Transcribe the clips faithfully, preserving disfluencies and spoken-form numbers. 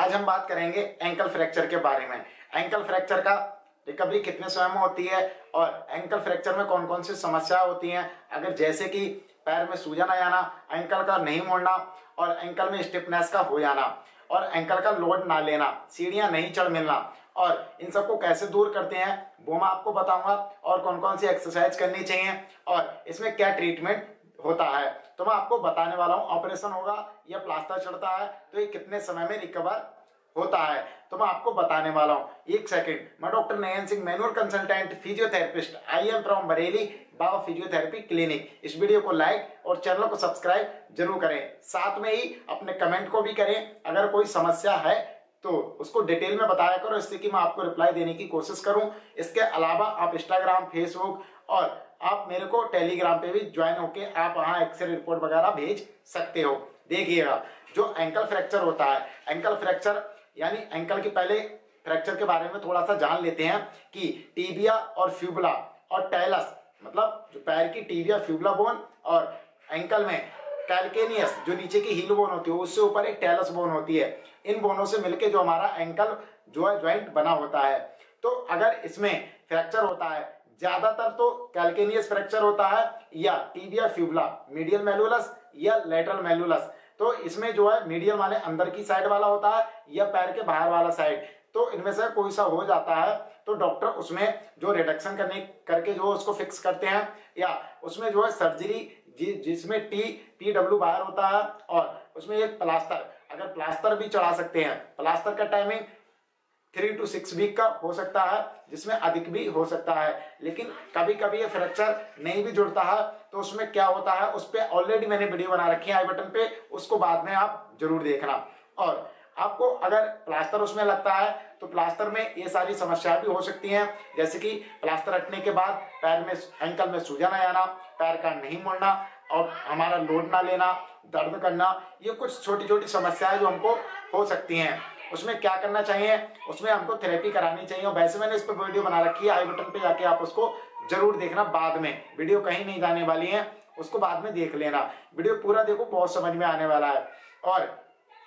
आज हम बात करेंगे एंकल फ्रैक्चर के बारे में। एंकल फ्रैक्चर का रिकवरी कितने समय में होती है और एंकल फ्रैक्चर में कौन कौन सी समस्याएं होती हैं। अगर जैसे कि पैर में सूजन आ जाना, एंकल का नहीं मोड़ना और एंकल में स्टिफनेस का हो जाना और एंकल का लोड ना लेना, सीढ़ियां नहीं चढ़ मिलना, और इन सबको कैसे दूर करते हैं वो मैं आपको बताऊंगा और कौन कौन सी एक्सरसाइज करनी चाहिए और इसमें क्या ट्रीटमेंट होता है तो मैं आपको बताने वाला हूं। ऑपरेशन होगा या प्लास्टर चढ़ता है तो ये कितने समय में रिकवर होता है तो मैं आपको बताने वाला हूं। एक सेकंड, मैं doctor Nayan Singh, manual consultant, physiotherapist, I am from Bareilly, Baba physiotherapy clinic. इस वीडियो को लाइक और चैनल को सब्सक्राइब जरूर करें, साथ में ही अपने कमेंट को भी करें। अगर कोई समस्या है तो उसको डिटेल में बताया करो, इससे कि मैं आपको रिप्लाई देने की कोशिश करूं। इसके अलावा आप इंस्टाग्राम, फेसबुक और आप मेरे को टेलीग्राम पे भी ज्वाइन होके आप वहां एक्सरे रिपोर्ट वगैरह भेज सकते हो। देखिएगा, जो एंकल फ्रैक्चर होता है, एंकल फ्रैक्चर यानी एंकल के पहले फ्रैक्चर के बारे में थोड़ा सा जान लेते हैं कि टिबिया और फ्यूबुला और टेलस, मतलब जो पैर की टिबिया फ्यूबुला बोन और एंकल में कैल्केनियस जो नीचे की हील बोन होती है उससे ऊपर एक टेलस बोन होती है। इन बोनों से मिलके जो हमारा एंकल जो है ज्वाइंट बना होता है। तो अगर इसमें फ्रैक्चर होता है, ज्यादातर तो कैल्केनियस फ्रैक्चर होता है या टिबिया फ्यूबुला, मीडियल मेलुलस या लेटरल मेलुलस। तो इसमें जो है मीडियल वाले अंदर की साइड वाला होता है या पैर के बाहर वाला साइड, तो इनमें से कोई सा हो जाता है तो डॉक्टर उसमें जो रिडक्शन करने करके जो उसको फिक्स करते हैं या उसमें जो है सर्जरी जि, जिसमें टी टी डब्ल्यू बाहर होता है और उसमें एक प्लास्टर, अगर प्लास्टर भी चढ़ा सकते हैं। प्लास्टर का timing three two six week का हो सकता है, जिसमें अधिक भी हो सकता है। लेकिन कभी कभी ये फ्रैक्चर नहीं भी जुड़ता है तो उसमें क्या होता है, उस पर ऑलरेडी मैंने वीडियो बना रखी है आई बटन पे, उसको बाद में आप जरूर देखना। और आपको अगर प्लास्टर उसमें लगता है तो प्लास्टर में ये सारी समस्याएं भी हो सकती हैं, जैसे कि प्लास्टर हटने के बाद पैर में एंकल में सूजन आ जाना, पैर का नहीं मुड़ना और हमारा लोड ना लेना, दर्द करना, ये कुछ छोटी छोटी समस्याएं जो हमको हो सकती हैं। उसमें क्या करना चाहिए, उसमें हमको थेरेपी करानी चाहिए। और वैसे मैंने इस पर वीडियो बना रखी है, आई बटन पे जाके आप उसको जरूर देखना। बाद में वीडियो कहीं नहीं जाने वाली है, उसको बाद में देख लेना। वीडियो पूरा देखो, बहुत समझ में आने वाला है। और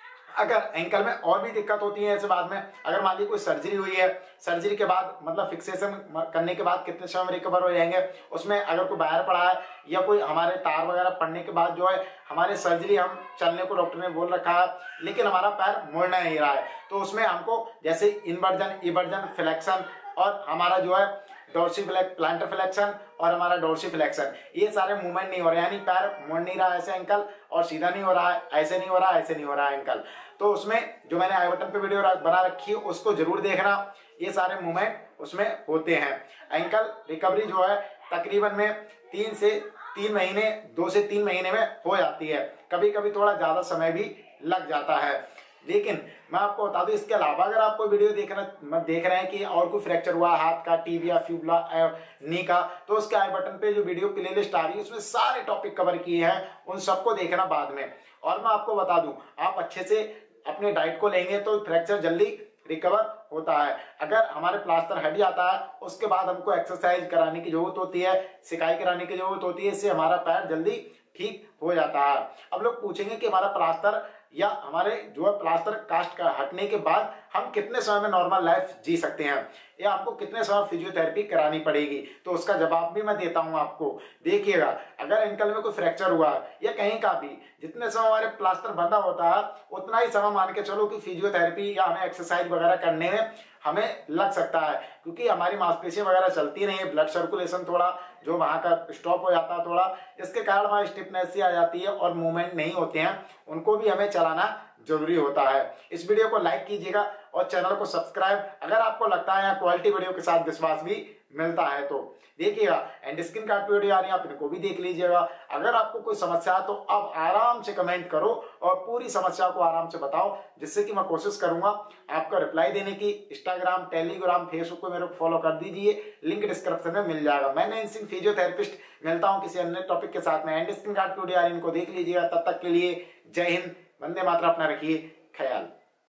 अगर एंकल में और भी दिक्कत होती है ऐसे बाद में, अगर मान लीजिए कोई सर्जरी हुई है, सर्जरी के बाद मतलब फिक्सेशन करने के बाद कितने समय में रिकवर हो जाएंगे, उसमें अगर कोई वायर पड़ा है या कोई हमारे तार वगैरह पड़ने के बाद जो है हमारे सर्जरी, हम चलने को डॉक्टर ने बोल रखा है लेकिन हमारा पैर मुड़ना नहीं रहा है, तो उसमें हमको जैसे इन्वर्जन, इवर्जन, फ्लेक्शन और हमारा जो है डोर्सी प्लांटर फ्लेक्शन और हमारा डोर्सी फ्लेक्शन, ये सारे मूवमेंट नहीं हो रहे, यानी पैर मुड़ नहीं रहा ऐसे एंकल और सीधा नहीं हो रहा है, ऐसे नहीं हो रहा, ऐसे नहीं हो रहा है एंकल। तो उसमें जो मैंने आई बटन पे वीडियो बना रखी है उसको जरूर देखना, ये सारे मूवमेंट उसमें होते हैं। एंकल रिकवरी जो है तकरीबन में तीन से तीन महीने दो से तीन महीने में हो जाती है, कभी कभी थोड़ा ज्यादा समय भी लग जाता है। लेकिन मैं आपको बता दूं, इसके अलावा अगर आपको वीडियो देखना देख रहे हैं कि और कोई फ्रैक्चर हुआ हाथ का, टिबिया, फ्यूबुला, नी का, तो उसके आई बटन पे जो वीडियो प्लेलिस्ट आ रही है उसमें सारे टॉपिक कवर किए हैं, उन सबको देखना बाद में। और मैं आपको बता दूं, आप अच्छे से अपने डाइट को लेंगे तो फ्रैक्चर जल्दी रिकवर होता है। अगर हमारे प्लास्टर हट जाता है उसके बाद हमको एक्सरसाइज कराने की जरूरत होती है, सिकाई कराने की जरूरत होती है, इससे हमारा पैर जल्दी ठीक हो जाता है। अब लोग पूछेंगे कि हमारा प्लास्टर या हमारे जो है प्लास्टर कास्ट का हटने के बाद हम कितने समय में नॉर्मल लाइफ जी सकते हैं या हमको कितने समय फिजियोथेरेपी करानी पड़ेगी, तो उसका जवाब भी मैं देता हूं आपको। देखिएगा, अगर एंकल में कोई फ्रैक्चर हुआ या कहीं का भी, जितने समय हमारे प्लास्टर बंधा होता है उतना ही समय मान के चलो कि फिजियोथेरेपी या हमें एक्सरसाइज वगैरह करने में हमें लग सकता है, क्योंकि हमारी मांसपेशियां वगैरह चलती नहीं है, ब्लड सर्कुलेशन थोड़ा जो वहां का स्टॉप हो जाता है थोड़ा, इसके कारण वहां स्टिफनेस सी आ जाती है और मूवमेंट नहीं होते हैं, उनको भी हमें चलाना जरूरी होता है। इस वीडियो को लाइक कीजिएगा और चैनल को सब्सक्राइब, अगर आपको लगता है यहाँ क्वालिटी वीडियो के साथ विश्वास भी मिलता है तो देखिएगा। एंड स्क्रीन कार्ड पे वीडियो आ रही है, आप इनको भी देख लीजिएगा। अगर आपको कोई समस्या है तो अब आराम से कमेंट करो और पूरी समस्या को आराम से बताओ, जिससे कि मैं कोशिश करूंगा आपका रिप्लाई देने की। इंस्टाग्राम, टेलीग्राम, फेसबुक पे मेरे को फॉलो कर दीजिए, लिंक डिस्क्रिप्शन में मिल जाएगा। मैं नयन सिंह, फिजियोथेरेपिस्ट, मिलता हूं किसी अन्य टॉपिक के साथ में। एंड स्क्रीन कार्ड पे वीडियो आ रही है, इनको देख लीजिएगा। तब तक के लिए जय हिंद, वंदे मातरम, अपना रखिए ख्याल।